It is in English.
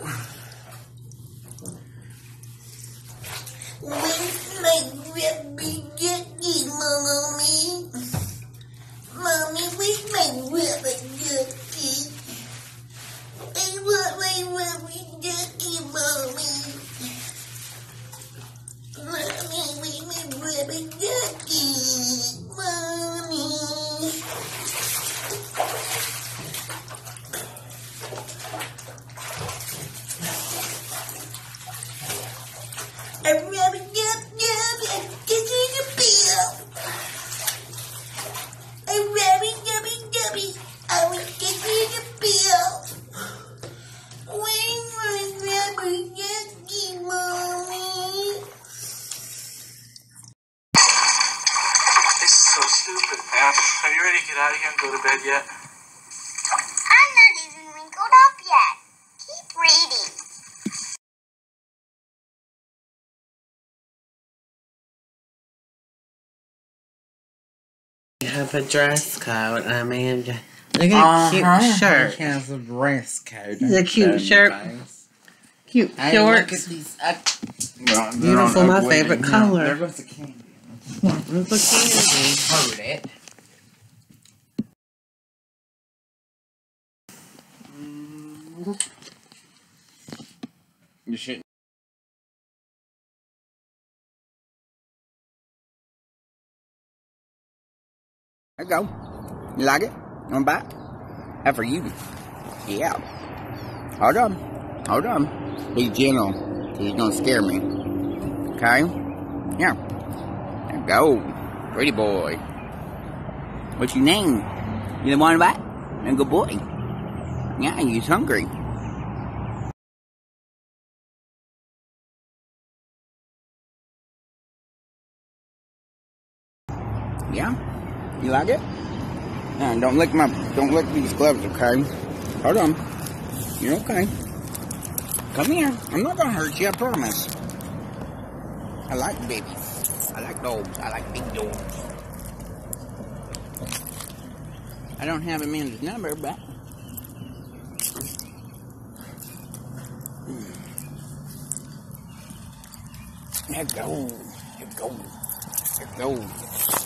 Where's my rubber ducky, Mommy? Mommy, where's my rubber ducky? I want my rubber ducky, Mommy. Mommy, where's my rubber ducky? Mommy. A rubber ducky, I'm kicking a bill. A rubber ducky, I was kicking a bill. Where's my rubber ducky, Mommy? This is so stupid, man. Are you ready to get out of here and go to bed yet? I'm not even wrinkled up yet. Keep reading. You have a dress code. I mean, look at cute shirt. He has a dress code. It's a cute shirt. Cute Hey, shorts. look at these. Beautiful, my favorite color. There goes the candy. It's a candy. Heard it. You shouldn't. There you go. You like it? I'm back. That for you. Yeah. Hold on. Hold on. Be gentle. He's gonna scare me. Okay? Yeah. There you go. Pretty boy. What's your name? You the one back? A good boy. Yeah, he's hungry. Yeah? You like it? No, don't lick these gloves, okay? Hold on. You're okay. Come here. I'm not gonna hurt you, I promise. I like babies. I like dogs. I like big dogs. I don't have Amanda's number, but there you go. There you go. There you go.